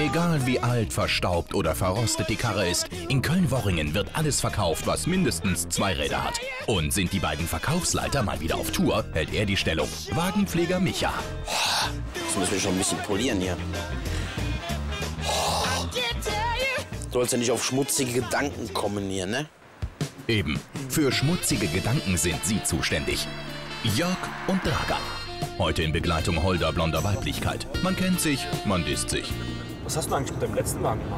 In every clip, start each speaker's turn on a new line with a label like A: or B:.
A: Egal wie alt, verstaubt oder verrostet die Karre ist, in Köln-Worringen wird alles verkauft, was mindestens 2 Räder hat. Und sind die beiden Verkaufsleiter mal wieder auf Tour, hält er die Stellung. Wagenpfleger Micha.
B: Jetzt müssen wir schon ein bisschen polieren hier. Du sollst ja nicht auf schmutzige Gedanken kommen hier, ne?
A: Eben, für schmutzige Gedanken sind sie zuständig. Jörg und Dragan. Heute in Begleitung holder, blonder Weiblichkeit. Man kennt sich, man disst sich.
C: Was hast du eigentlich mit deinem letzten Wagen gemacht?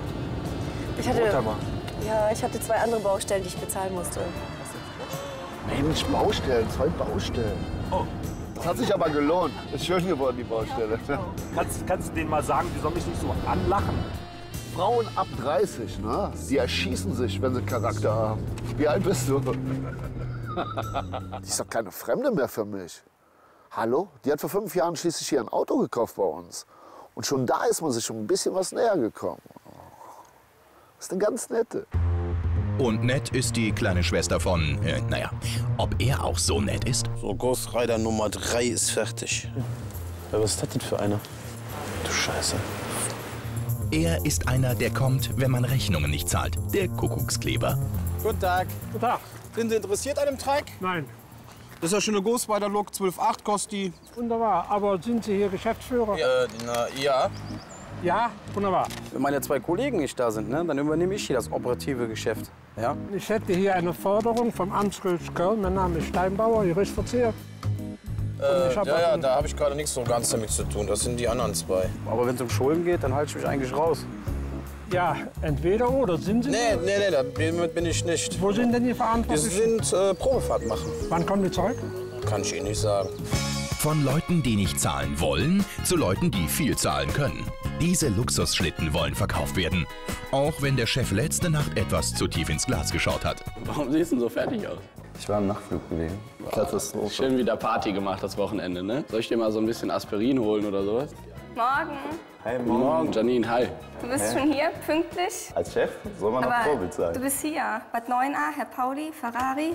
D: Ich hatte 2 andere Baustellen, die ich bezahlen musste.
E: Mensch, Baustellen, 2 Baustellen.
C: Oh.
E: Das hat sich aber gelohnt. Ist schön geworden, die Baustelle.
C: Kannst du denen mal sagen, die sollen mich nicht so anlachen?
E: Frauen ab 30, ne? Die erschießen sich, wenn sie Charakter haben. Wie alt bist du? Die ist doch keine Fremde mehr für mich. Hallo? Die hat vor 5 Jahren schließlich hier ein Auto gekauft bei uns. Und schon da ist man sich schon ein bisschen was näher gekommen. Das ist eine ganz nette.
A: Und nett ist die kleine Schwester von, ob er auch so nett ist?
B: So, Ghost Rider Nummer 3 ist fertig. Ja, was ist das denn für einer? Du Scheiße.
A: Er ist einer, der kommt, wenn man Rechnungen nicht zahlt. Der Kuckuckskleber.
F: Guten Tag.
C: Guten Tag.
F: Sind Sie interessiert an dem Trike?
C: Nein.
F: Das ist ja schon eine Ghost Rider Look, 12,8 kostet die.
C: Wunderbar. Aber sind Sie hier Geschäftsführer?
F: Ja.
C: Ja, wunderbar.
F: Wenn meine 2 Kollegen nicht da sind, ne, dann übernehme ich hier das operative Geschäft. Ja?
C: Ich hätte hier eine Forderung vom Amtsgericht Köln. Mein Name ist Steinbauer, Juristverzieher.
F: Da habe ich gerade nichts so ganz damit zu tun. Das sind die anderen 2. Aber wenn es um Schulden geht, dann halte ich mich eigentlich raus.
C: Ja, entweder oder. Sind Sie?
F: Nee, damit bin ich nicht.
C: Wo sind denn die
F: Wir
C: Verantwortlichen?
F: sind Probefahrt machen.
C: Wann kommen die zurück?
F: Kann ich Ihnen nicht sagen.
A: Von Leuten, die nicht zahlen wollen, zu Leuten, die viel zahlen können. Diese Luxusschlitten wollen verkauft werden. Auch wenn der Chef letzte Nacht etwas zu tief ins Glas geschaut hat.
G: Warum siehst du so fertig aus?
H: Ich war im Nachtflug gewesen. Katastrophe.
G: Schön wieder Party gemacht das Wochenende, ne? Soll ich dir mal so ein bisschen Aspirin holen oder sowas?
I: Morgen.
H: Hi,
G: Guten Morgen, Janine, hi.
I: Du bist schon hier, pünktlich.
H: Als Chef soll man noch Vorbild sein.
I: Du bist hier. Bad 9a, Herr Pauli, Ferrari.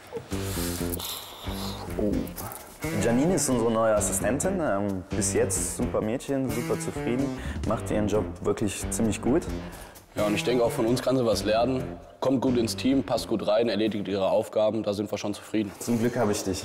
H: Oh. Janine ist unsere neue Assistentin. Bis jetzt super Mädchen, super zufrieden. Macht ihren Job wirklich ziemlich gut.
G: Ja, und ich denke, auch von uns kann sie was lernen. Kommt gut ins Team, passt gut rein, erledigt ihre Aufgaben. Da sind wir schon zufrieden.
H: Zum Glück habe ich dich.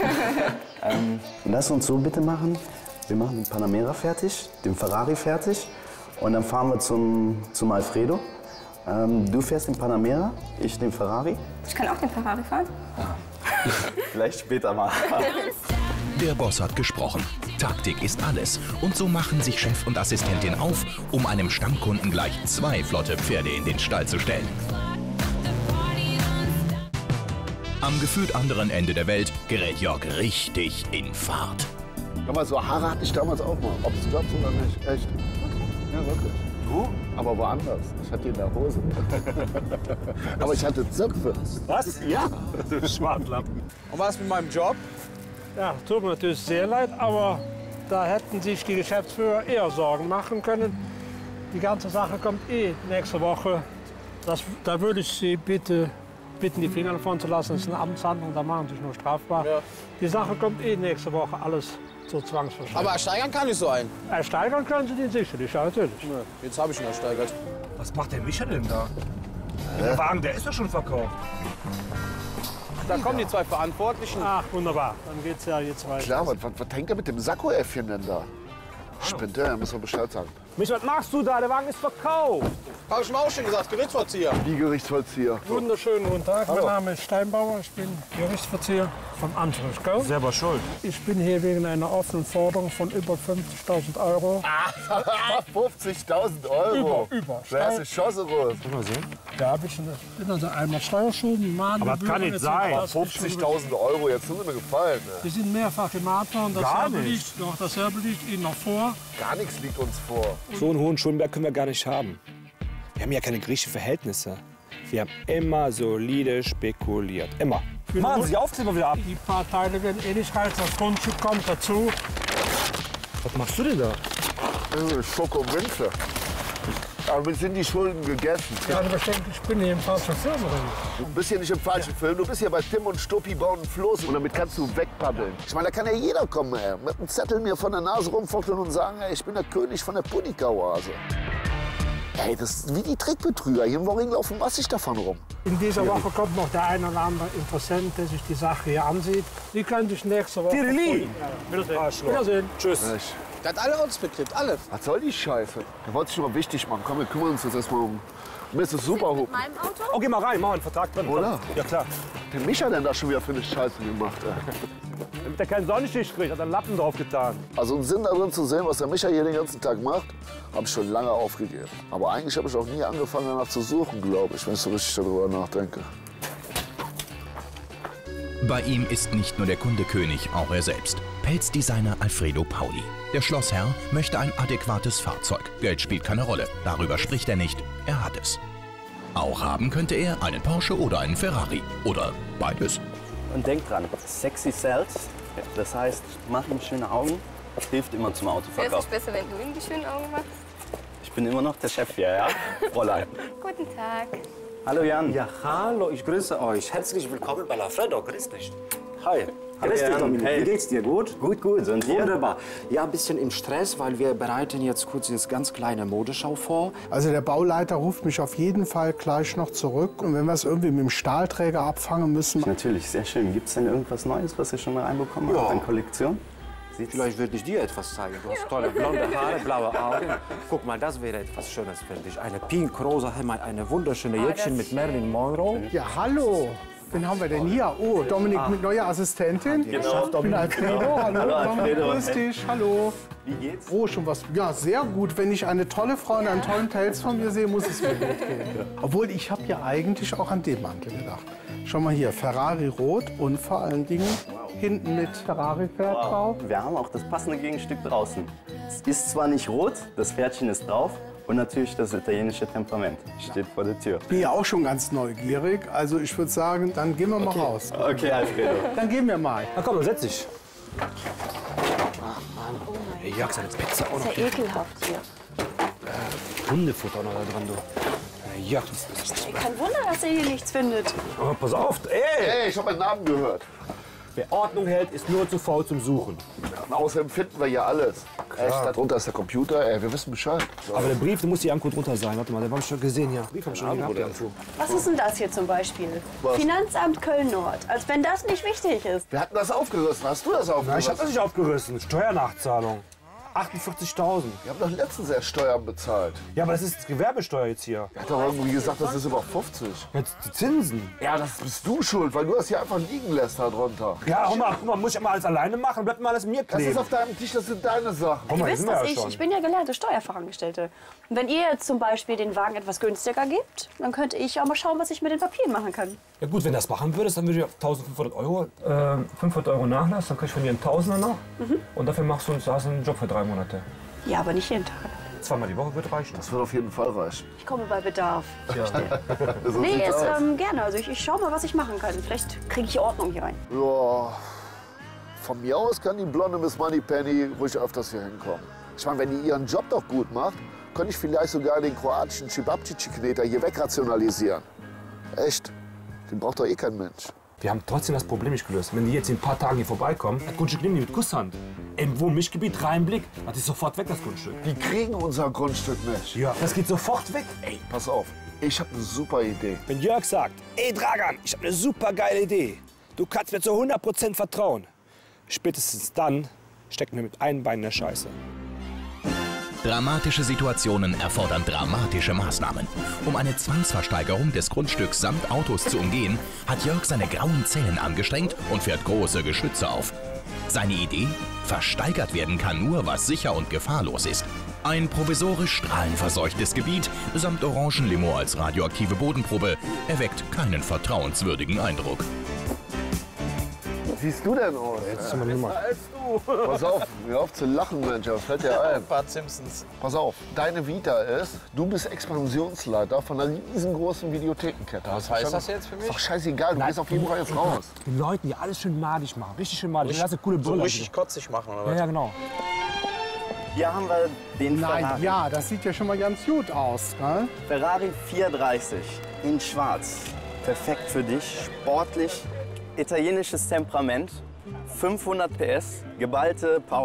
H: Lass uns so bitte machen. Wir machen den Panamera fertig, den Ferrari fertig. Und dann fahren wir zum Alfredo. Du fährst den Panamera, ich den Ferrari.
I: Ich kann auch den Ferrari fahren.
H: Vielleicht später mal.
A: Der Boss hat gesprochen. Taktik ist alles. Und so machen sich Chef und Assistentin auf, um einem Stammkunden gleich 2 flotte Pferde in den Stall zu stellen. Am gefühlt anderen Ende der Welt gerät Jörg richtig in Fahrt.
E: Hör mal, so Haare hatte ich damals auch mal. Ob es glaubst oder nicht. Echt. Ja, wirklich. Du? Aber woanders. Ich hatte die in der Hose. Aber ich hatte Zöpfe.
C: Was?
E: Ja.
C: Du Schwartlappen.
F: Und was mit meinem Job?
C: Ja, tut mir natürlich sehr leid, aber da hätten sich die Geschäftsführer eher Sorgen machen können. Die ganze Sache kommt nächste Woche. Da würde ich Sie bitten, die Finger davon zu lassen. Das ist eine Amtshandlung, da machen Sie sich nur strafbar.
F: Ja.
C: Die Sache kommt nächste Woche alles zur Zwangsversteigerung.
F: Aber ersteigern kann ich so einen.
C: Ersteigern können Sie den sicherlich, ja, natürlich.
F: Jetzt habe ich ihn ersteigert.
J: Was macht der Micha denn da? Der Wagen, der ist doch schon verkauft.
F: Da kommen die 2 Verantwortlichen.
C: Ach, wunderbar. Dann geht's ja jetzt weiter.
E: Klar, was hängt er mit dem Sakko-Äffchen denn da? Spinnt der? Müssen wir Bescheid sagen.
C: Mich, was machst du da? Der Wagen ist verkauft.
F: Habe ich mir auch schon gesagt, Gerichtsvollzieher.
E: Wie Gerichtsvollzieher.
C: Wunderschönen guten Tag. Mein Name ist Steinbauer. Ich bin Gerichtsverzieher vom Amtsgericht Köln.
J: Selber schuld.
C: Ich bin hier wegen einer offenen Forderung von über 50.000 €.
E: 50.000 Euro.
C: Über.
E: Wer ist die Chance raus?
C: Ja, bin also einmal Steuerschulden, Mahngebühren.
J: Aber das kann nicht sein.
E: 50.000 Euro, jetzt tun Sie mir gefallen. Ne?
C: Wir sind mehrfach gemahnt worden. Dasselbe liegt Ihnen noch vor.
E: Gar nichts liegt uns vor.
K: So einen hohen Schuldenberg können wir gar nicht haben. Wir haben ja keine griechischen Verhältnisse. Wir haben immer solide spekuliert. Immer.
J: Machen Sie die Aufkleber wieder ab.
C: Die paar Teile werden nicht reichen. Das Grundstück kommt dazu.
J: Was machst du denn da?
E: Schoko-Winze. Aber wir sind die Schulden gegessen.
C: Ja, du denkst, ich bin hier im falschen Film, oder nicht?
E: Du bist hier nicht im falschen Film. Du bist hier bei Tim und Stuppi bauen einen Floß und damit kannst du wegpaddeln. Ich meine, da kann ja jeder kommen, ey. Mit einem Zettel mir von der Nase rumfuchteln und sagen, ey, ich bin der König von der Punika-Oase. Hey, das ist wie die Trickbetrüger. Hier im Worring laufen massig davon rum.
C: In dieser Woche kommt noch der ein oder andere Interessent, der sich die Sache hier ansieht. Sie können sich nächste Woche...
K: Tirili!
C: Wiedersehen.
K: Tschüss.
F: Der hat alle Ortsmitglied, alle.
E: Was soll die Scheiße? Der wollte sich schon mal wichtig machen. Komm, wir kümmern uns jetzt erstmal um Mrs. Superhoop.
D: Meinem Auto?
K: Oh, geh mal rein, mach einen Vertrag drin.
E: Oder?
K: Ja, klar.
E: Der Micha denn da schon wieder für eine Scheiße gemacht, ey.
K: Damit er keinen Sonnenstich kriegt, hat er einen Lappen drauf getan.
E: Also einen Sinn darin zu sehen, was der Micha hier den ganzen Tag macht, habe ich schon lange aufgegeben. Aber eigentlich habe ich auch nie angefangen, danach zu suchen, glaube ich, wenn ich so richtig darüber nachdenke.
A: Bei ihm ist nicht nur der Kundekönig, auch er selbst. Pelzdesigner Alfredo Pauli. Der Schlossherr möchte ein adäquates Fahrzeug. Geld spielt keine Rolle. Darüber spricht er nicht. Er hat es. Auch haben könnte er einen Porsche oder einen Ferrari. Oder beides.
H: Und denk dran, sexy sells. Das heißt, mach ihm schöne Augen. Das hilft immer zum
I: Wäre es
H: Autoverkauf.
I: nicht besser, wenn du ihm die schönen Augen machst?
H: Ich bin immer noch der Chef hier, ja? Fräulein.
I: Guten Tag.
H: Hallo Jan.
L: Ja, hallo, ich grüße euch. Herzlich willkommen bei Alfredo. Grüß dich.
H: Hi.
L: Grüß dich, Dominik.
H: Hey.
L: Wie geht's dir? Gut?
H: Gut, gut. Und dir?
L: Wunderbar. Ja, ein bisschen im Stress, weil wir bereiten jetzt kurz das ganz kleine Modeschau vor.
C: Also der Bauleiter ruft mich auf jeden Fall gleich noch zurück. Und wenn wir es irgendwie mit dem Stahlträger abfangen müssen...
H: Natürlich, sehr schön. Gibt es denn irgendwas Neues, was ihr schon mal reinbekommen habt an Kollektion?
L: Vielleicht würde ich dir etwas zeigen. Du hast tolle blonde Haare, blaue Augen. Guck mal, das wäre etwas Schönes, finde ich. Eine pink-rosa Hemd, eine wunderschöne Jäckchen mit Marilyn Monroe.
C: Ja, hallo. Wen haben wir denn hier? Oh, Dominik mit neuer Assistentin.
H: Genau.
C: Ich bin Alfredo. Hallo,
H: Hallo, Alfredo.
C: Grüß dich. Hallo.
H: Wie geht's?
C: Oh, schon was. Ja, sehr gut. Wenn ich eine tolle Frau und einen tollen Pelz von mir sehe, muss es mir gut gehen. Obwohl, ich habe ja eigentlich auch an den Mantel gedacht. Schau mal hier, Ferrari rot und vor allen Dingen hinten mit Ferrari-Pferd drauf.
H: Wir haben auch das passende Gegenstück draußen. Es ist zwar nicht rot, das Pferdchen ist drauf. Und natürlich das italienische Temperament steht vor der Tür.
C: Ich bin ja auch schon ganz neugierig. Also ich würde sagen, dann gehen wir mal raus.
H: Okay, Alfredo.
C: Dann gehen wir mal.
K: Na komm, setz dich.
D: Oh
K: Hey, Jörg, seine Pizza auch
D: Das
K: noch.
D: ist ja ekelhaft hier.
K: Hundefutter noch da dran, du. Hey, Jörg,
D: Ey, kein Wunder, dass ihr hier nichts findet.
K: oh, pass auf. Ey!
E: Hey, ich habe meinen Namen gehört.
K: Wer Ordnung hält, ist nur zu faul zum Suchen.
E: Und außerdem finden wir hier alles. Echt, darunter ist der Computer, ey, wir wissen Bescheid. So.
K: Aber der Brief, der muss die Ankunft drunter sein. Warte mal, den haben wir schon gesehen hier. Brief haben wir schon gehabt irgendwo.
D: Was ist denn das hier zum Beispiel?
E: Was?
D: Finanzamt Köln-Nord. Als wenn das nicht wichtig ist.
E: Wir hatten das aufgerissen. Hast du das
K: Na,
E: aufgerissen?
K: ich hab das nicht aufgerissen. Steuernachzahlung. 48.000.
E: Wir haben doch letztens erst Steuern bezahlt.
K: Ja, aber das ist Gewerbesteuer jetzt hier.
E: Er hat doch irgendwie gesagt, das ist über 50.
K: Jetzt die Zinsen.
E: Ja, das bist du schuld, weil du das hier einfach liegen lässt da drunter.
K: Ja, guck mal, muss ich immer alles alleine machen? Bleibt mal alles mir
E: Das
K: kleben.
E: ist auf deinem Tisch, das sind deine Sachen.
K: Guck
D: Ihr
K: mal, hier
D: wisst
K: sind wir
D: das,
K: ja schon.
D: ich bin ja gelernte Steuerfachangestellte. Und wenn ihr jetzt zum Beispiel den Wagen etwas günstiger gebt, dann könnte ich auch mal schauen, was ich mit den Papieren machen kann.
K: Ja gut, wenn du das machen würdest, dann würde ich auf 1.500 Euro, 500 Euro Nachlass, dann krieg ich von dir einen Tausender noch. Und dafür machst du uns einen Job für 3 Monate.
D: Ja, aber nicht jeden Tag.
K: Zweimal die Woche wird reichen.
E: Das wird auf jeden Fall reichen.
D: Ich komme bei Bedarf.
E: So
D: Nee,
E: sieht's
D: jetzt
E: aus.
D: gerne. Also ich schaue mal, was ich machen kann. Vielleicht kriege ich Ordnung hier rein.
E: Ja, von mir aus kann die blonde Miss Moneypenny ruhig öfters hier hinkommen. Ich meine, wenn die ihren Job doch gut macht, könnte ich vielleicht sogar den kroatischen Cibabcici-Kneter hier wegrationalisieren. Echt, den braucht doch eh kein Mensch.
K: Wir haben trotzdem das Problem nicht gelöst. Wenn die jetzt in ein paar Tagen hier vorbeikommen, das Grundstück nehmen die mit Kusshand. Im Wohnmischgebiet, rein Blick. Das ist sofort weg, das Grundstück.
E: Die kriegen unser Grundstück nicht.
K: Ja, das geht sofort weg.
E: Ey, pass auf, ich habe eine super Idee.
K: Wenn Jörg sagt, ey Dragan, ich habe eine super geile Idee. Du kannst mir zu 100% vertrauen. Spätestens dann stecken wir mit einem Bein in der Scheiße.
A: Dramatische Situationen erfordern dramatische Maßnahmen. Um eine Zwangsversteigerung des Grundstücks samt Autos zu umgehen, hat Jörg seine grauen Zellen angestrengt und fährt große Geschütze auf. Seine Idee? Versteigert werden kann nur, was sicher und gefahrlos ist. Ein provisorisch strahlenverseuchtes Gebiet samt Orangenlimo als radioaktive Bodenprobe erweckt keinen vertrauenswürdigen Eindruck.
E: Was siehst du denn aus?
K: Jetzt sind wir Nummer.
E: Pass auf, hör auf zu lachen, Mensch, was fällt dir ein?
F: Bart Simpsons.
E: Pass auf, deine Vita ist, du bist Expansionsleiter von einer riesengroßen Videothekenkette.
F: Was heißt das jetzt für mich?
E: Ist doch scheißegal, du gehst auf jeden Fall jetzt raus.
K: Den Leuten hier alles schön madig machen. Richtig schön madig. Das ist eine coole
F: So
K: Brille.
F: richtig kotzig machen, oder was?
K: Ja, genau.
H: Hier haben wir den
C: Nein,
H: Ferrari.
C: ja, das sieht ja schon mal ganz gut aus. Ne?
H: Ferrari 430 in schwarz. Perfekt für dich, sportlich, italienisches Temperament, 500 PS, geballte Power.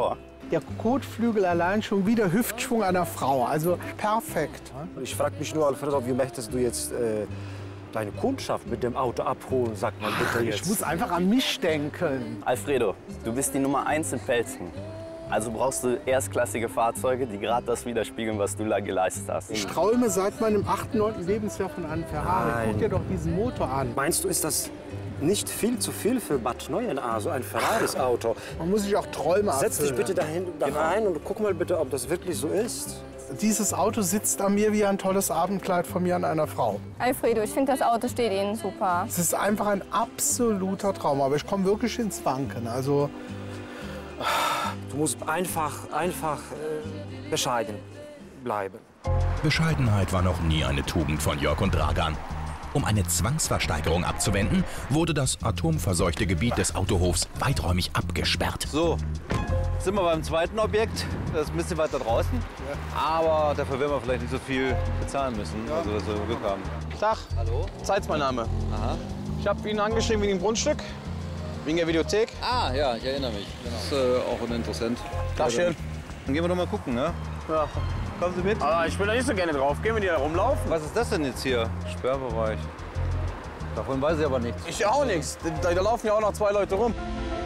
M: Der Kotflügel allein schon wieder Hüftschwung einer Frau. Also perfekt.
L: Ich frage mich nur, Alfredo, wie möchtest du jetzt deine Kundschaft mit dem Auto abholen? Sag mal bitte jetzt.
M: Ich muss einfach an mich denken.
N: Alfredo, du bist die Nummer 1 in Pelzen. Also brauchst du erstklassige Fahrzeuge, die gerade das widerspiegeln, was du da geleistet hast.
M: Ich träume seit meinem 8., 9. Lebensjahr von einem Ferrari.
L: Nein.
M: Guck dir doch diesen Motor an.
L: Meinst du, ist das nicht viel zu viel für Bad Neuenahr, so ein Ferraris-Auto?
M: Man muss sich auch Träume erfüllen.
L: Setz dich bitte da rein und guck mal bitte, ob das wirklich so ist.
M: Dieses Auto sitzt an mir wie ein tolles Abendkleid von mir an einer Frau.
I: Alfredo, ich finde, das Auto steht Ihnen super.
M: Es ist einfach ein absoluter Traum, aber ich komme wirklich ins Wanken. Also
L: du musst einfach bescheiden bleiben.
A: Bescheidenheit war noch nie eine Tugend von Jörg und Dragan. Um eine Zwangsversteigerung abzuwenden, wurde das atomverseuchte Gebiet des Autohofs weiträumig abgesperrt.
O: So, sind wir beim zweiten Objekt. Das ist ein bisschen weiter draußen. Aber dafür werden wir vielleicht nicht so viel bezahlen müssen, also dass wir Glück haben.
F: Tag. Hallo. Zeit's mein Name.
O: Aha.
F: Ich habe ihn angeschrieben wegen dem Grundstück, wegen der Videothek.
O: Ah, ja, ich erinnere mich. Genau. Das ist auch uninteressant.
F: Dankeschön.
O: Dann gehen wir doch mal gucken, ne?
F: Ja.
O: Kommen Sie mit?
F: Aber ich will da nicht so gerne drauf. Gehen wir die da rumlaufen?
O: Was ist das denn jetzt hier? Sperrbereich. Davon weiß ich aber nichts.
F: Ich auch nichts. Da laufen ja auch noch 2 Leute rum.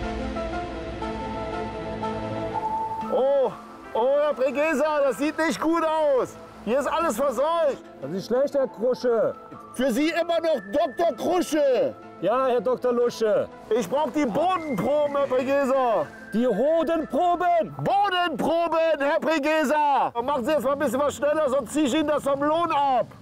E: Oh, Herr Bregesa, das sieht nicht gut aus. Hier ist alles verseucht.
K: Das ist schlecht, Herr Krusche.
E: Für Sie immer noch Dr. Krusche.
K: Ja, Herr Dr. Lusche.
E: Ich brauche die Bodenproben, Herr Bregesa.
K: Die Hodenproben.
E: Bodenproben, Herr Bregesa. Machen Sie jetzt mal ein bisschen was schneller, sonst ziehe ich Ihnen das vom Lohn ab.